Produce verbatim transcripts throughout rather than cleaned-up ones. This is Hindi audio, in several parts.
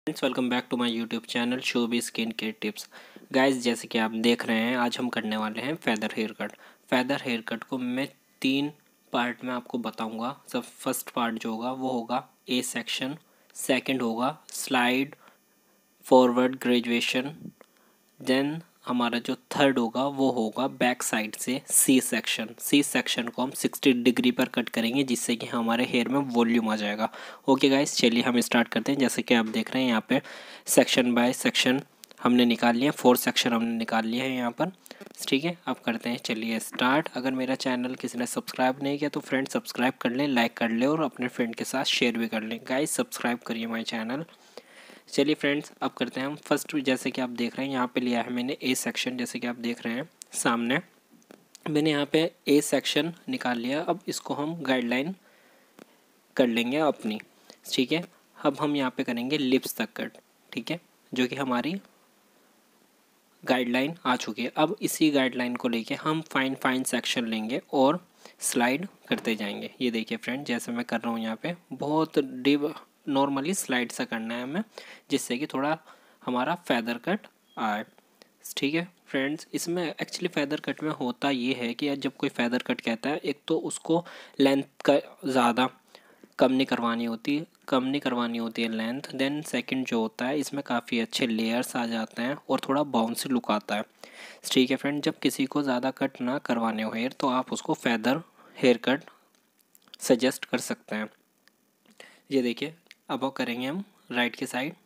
Friends, welcome back to my YouTube channel Shobi skin care tips. Guys, जैसे कि आप देख रहे हैं, आज हम करने वाले हैं feather hair cut. Feather hair cut को मैं तीन पार्ट में आपको बताऊंगा। सब फर्स्ट पार्ट जो होगा वो होगा ए सेक्शन, सेकंड होगा स्लाइड फॉरवर्ड ग्रेजुएशन, देन हमारा जो थर्ड होगा वो होगा बैक साइड से सी सेक्शन। सी सेक्शन को हम सिक्सटी डिग्री पर कट करेंगे जिससे कि हमारे हेयर में वॉल्यूम आ जाएगा। ओके गाइस, चलिए हम स्टार्ट करते हैं। जैसे कि आप देख रहे हैं यहाँ पे सेक्शन बाय सेक्शन हमने निकाल लिया, फोर सेक्शन हमने निकाल लिया है यहाँ पर। ठीक है, अब करते हैं, चलिए स्टार्ट। अगर मेरा चैनल किसी ने सब्सक्राइब नहीं किया तो फ्रेंड सब्सक्राइब कर लें, लाइक कर लें और अपने फ्रेंड के साथ शेयर भी कर लें। गाइस, सब्सक्राइब करिए माई चैनल। चलिए फ्रेंड्स, अब करते हैं हम फर्स्ट। जैसे कि आप देख रहे हैं यहाँ पे लिया है मैंने ए सेक्शन। जैसे कि आप देख रहे हैं सामने मैंने यहाँ पे ए सेक्शन निकाल लिया। अब इसको हम गाइडलाइन कर लेंगे अपनी। ठीक है, अब हम यहाँ पे करेंगे लिप्स तक कट। ठीक है, जो कि हमारी गाइडलाइन आ चुकी है। अब इसी गाइडलाइन को लेके हम फाइन फाइन सेक्शन लेंगे और स्लाइड करते जाएंगे। ये देखिए फ्रेंड, जैसे मैं कर रहा हूँ यहाँ पे बहुत डिप नॉर्मली स्लाइड सा करना है हमें, जिससे कि थोड़ा हमारा फेदर कट आए। ठीक है फ्रेंड्स, इसमें एक्चुअली फेदर कट में होता ये है कि जब कोई फेदर कट कहता है, एक तो उसको लेंथ का ज़्यादा कम नहीं करवानी होती कम नहीं करवानी होती है लेंथ। देन सेकंड जो होता है, इसमें काफ़ी अच्छे लेयर्स आ जाते हैं और थोड़ा बाउंसी लुक आता है। ठीक है फ्रेंड, जब किसी को ज़्यादा कट ना करवाने हो हेयर तो आप उसको फेदर हेयर कट सजेस्ट कर सकते हैं। ये देखिए, अब वो करेंगे हम राइट की साइड।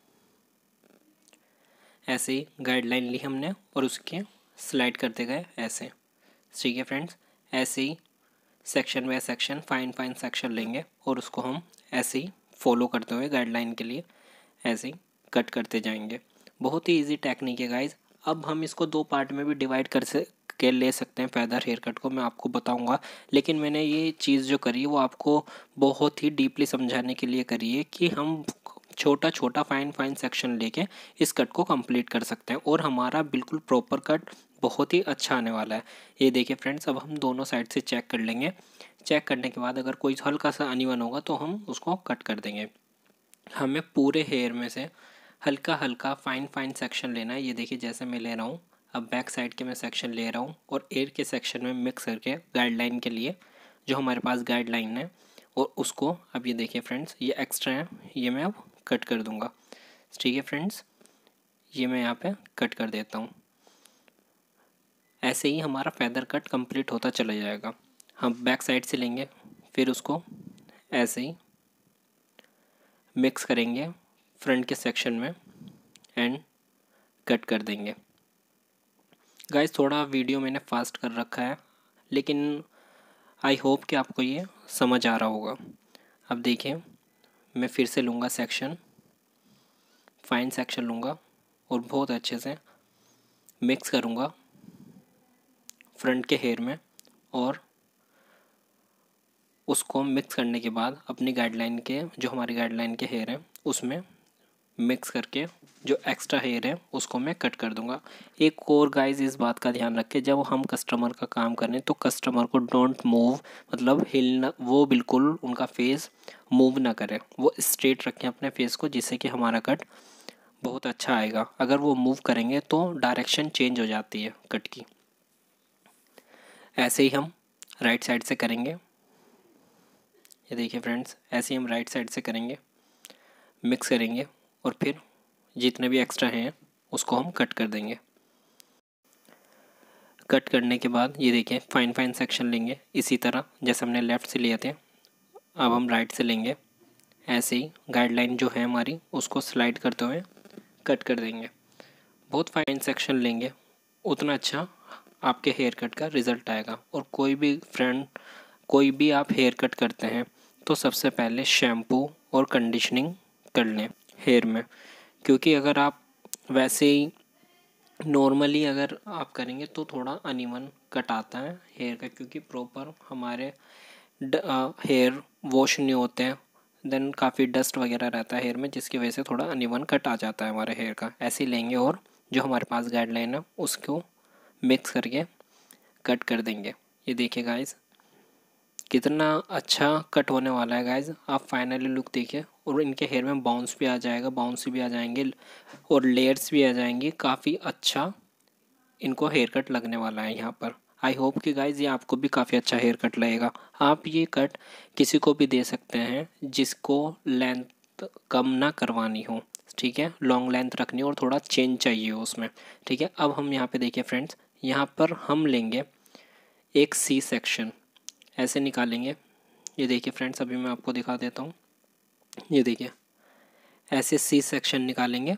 ऐसे ही गाइडलाइन ली हमने और उसके स्लाइड करते गए ऐसे। ठीक है फ्रेंड्स, ऐसे ही section by section fine fine section लेंगे और उसको हम ऐसे ही फॉलो करते हुए गाइडलाइन के लिए ऐसे ही कट करते जाएंगे। बहुत ही इजी टेक्निक है गाइज। अब हम इसको दो पार्ट में भी डिवाइड कर से के ले सकते हैं फेदर हेयर कट को, मैं आपको बताऊंगा। लेकिन मैंने ये चीज़ जो करी है वो आपको बहुत ही डीपली समझाने के लिए करी है कि हम छोटा छोटा फाइन फाइन सेक्शन लेके इस कट को कंप्लीट कर सकते हैं और हमारा बिल्कुल प्रॉपर कट बहुत ही अच्छा आने वाला है। ये देखिए फ्रेंड्स, अब हम दोनों साइड से चेक कर लेंगे। चेक करने के बाद अगर कोई हल्का सा अनइवन होगा तो हम उसको कट कर देंगे। हमें पूरे हेयर में से हल्का हल्का फाइन फाइन सेक्शन लेना है। ये देखिए, जैसे मैं ले रहा हूँ, अब बैक साइड के मैं सेक्शन ले रहा हूँ और एयर के सेक्शन में मिक्स करके गाइडलाइन के लिए जो हमारे पास गाइडलाइन है और उसको, अब ये देखिए फ्रेंड्स, ये एक्स्ट्रा है, ये मैं अब कट कर दूँगा। ठीक है फ्रेंड्स, ये मैं यहाँ पे कट कर देता हूँ। ऐसे ही हमारा फेदर कट कंप्लीट होता चला जाएगा। हम बैक साइड से लेंगे, फिर उसको ऐसे ही मिक्स करेंगे फ्रंट के सेक्शन में एंड कट कर देंगे। गाइस, थोड़ा वीडियो मैंने फास्ट कर रखा है, लेकिन आई होप कि आपको ये समझ आ रहा होगा। अब देखिए, मैं फिर से लूँगा सेक्शन, फाइन सेक्शन लूँगा और बहुत अच्छे से मिक्स करूँगा फ्रंट के हेयर में और उसको मिक्स करने के बाद अपनी गाइडलाइन के, जो हमारी गाइडलाइन के हेयर हैं, उसमें मिक्स करके जो एक्स्ट्रा हेयर है उसको मैं कट कर दूंगा। एक और गाइस, इस बात का ध्यान रखें, जब हम कस्टमर का काम करें तो कस्टमर को डोंट मूव, मतलब हिलना, वो बिल्कुल उनका फेस मूव ना करे, वो स्ट्रेट रखें अपने फेस को, जिससे कि हमारा कट बहुत अच्छा आएगा। अगर वो मूव करेंगे तो डायरेक्शन चेंज हो जाती है कट की। ऐसे ही हम राइट साइड से करेंगे। ये देखिए फ्रेंड्स, ऐसे ही हम राइट साइड से करेंगे, मिक्स करेंगे और फिर जितने भी एक्स्ट्रा हैं उसको हम कट कर देंगे। कट करने के बाद ये देखिए, फाइन फाइन सेक्शन लेंगे इसी तरह जैसे हमने लेफ़्ट से लिए थे। अब हम राइट से लेंगे, ऐसे ही गाइडलाइन जो है हमारी उसको स्लाइड करते हुए कट कर देंगे। बहुत फाइन सेक्शन लेंगे, उतना अच्छा आपके हेयर कट का रिज़ल्ट आएगा। और कोई भी फ्रेंड, कोई भी आप हेयर कट करते हैं तो सबसे पहले शैम्पू और कंडीशनिंग कर लें हेयर में, क्योंकि अगर आप वैसे ही नॉर्मली अगर आप करेंगे तो थोड़ा अनइवन कट आता है हेयर का, क्योंकि प्रॉपर हमारे हेयर वॉश नहीं होते हैं। देन काफ़ी डस्ट वगैरह रहता है हेयर में, जिसकी वजह से थोड़ा अनइवन कट आ जाता है हमारे हेयर का। ऐसे ही लेंगे और जो हमारे पास गाइडलाइन है उसको मिक्स करके कट कर देंगे। ये देखिए गाइस, कितना अच्छा कट होने वाला है गाइज, आप फाइनली लुक देखिए। और इनके हेयर में बाउंस भी आ जाएगा, बाउंस भी आ जाएंगे और लेयर्स भी आ जाएंगी। काफ़ी अच्छा इनको हेयर कट लगने वाला है यहाँ पर। आई होप कि गाइज ये आपको भी काफ़ी अच्छा हेयर कट लगेगा। आप ये कट किसी को भी दे सकते हैं जिसको लेंथ कम ना करवानी हो, ठीक है, लॉन्ग लेंथ रखनी हो और थोड़ा चेंज चाहिए हो उसमें, ठीक है। अब हम यहाँ पे देखिए फ्रेंड्स, यहाँ पर हम लेंगे एक सी सेक्शन, ऐसे निकालेंगे। ये देखिए फ्रेंड्स, अभी मैं आपको दिखा देता हूँ। ये देखिए ऐसे सी सेक्शन निकालेंगे।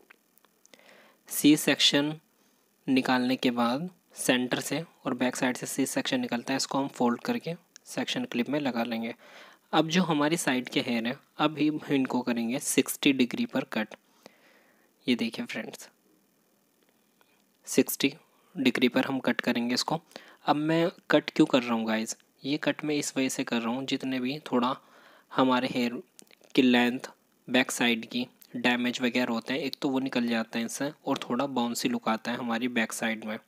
सी सेक्शन निकालने के बाद सेंटर से और बैक साइड से सी सेक्शन निकलता है, इसको हम फोल्ड करके सेक्शन क्लिप में लगा लेंगे। अब जो हमारी साइड के हेयर है, अभी हम इनको करेंगे सिक्सटी डिग्री पर कट। ये देखिए फ्रेंड्स, सिक्सटी डिग्री पर हम कट करेंगे इसको। अब मैं कट क्यों कर रहा हूँ गाइज, ये कट मैं इस वजह से कर रहा हूँ, जितने भी थोड़ा हमारे हेयर की लेंथ बैक साइड की डैमेज वगैरह होते हैं, एक तो वो निकल जाते हैं इससे, और थोड़ा बाउंसी लुक आता है हमारी बैक साइड में।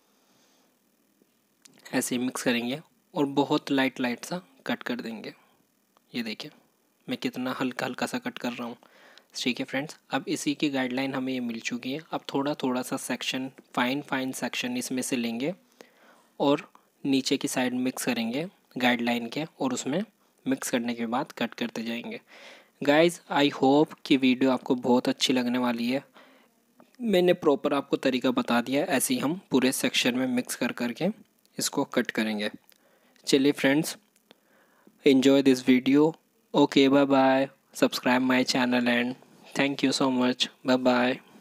ऐसे ही मिक्स करेंगे और बहुत लाइट लाइट सा कट कर देंगे। ये देखिए मैं कितना हल्का हल्का सा कट कर रहा हूँ, ठीक है फ्रेंड्स। अब इसी की गाइडलाइन हमें ये मिल चुकी है। अब थोड़ा थोड़ा सा सेक्शन, फाइन फाइन सेक्शन इसमें से लेंगे और नीचे की साइड मिक्स करेंगे गाइडलाइन के, और उसमें मिक्स करने के बाद कट करते जाएंगे। गाइज आई होप कि वीडियो आपको बहुत अच्छी लगने वाली है। मैंने प्रॉपर आपको तरीका बता दिया, ऐसे ही हम पूरे सेक्शन में मिक्स कर करके इसको कट करेंगे। चलिए friends, enjoy this video. Okay, bye bye. Subscribe my channel and thank you so much. Bye bye.